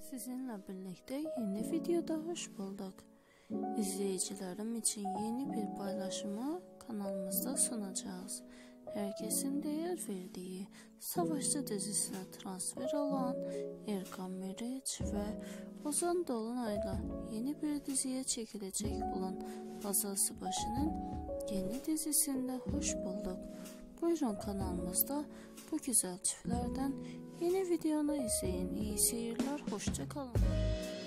Sizinle birlikte yeni videoda hoş bulduk. İzleyicilerim için yeni bir paylaşımı kanalımızda sunacağız. Herkesin değer verdiği Savaşçı dizisine transfer olan Erkan Meriç ve Ozan Dolunay'la yeni bir diziye çekilecek olan Hazal Subaşı'nın yeni dizisinde hoş bulduk. Buyurun kanalımızda bu güzel çiftlerden yeni videonu izleyin. İyi seyirler, hoşça kalın.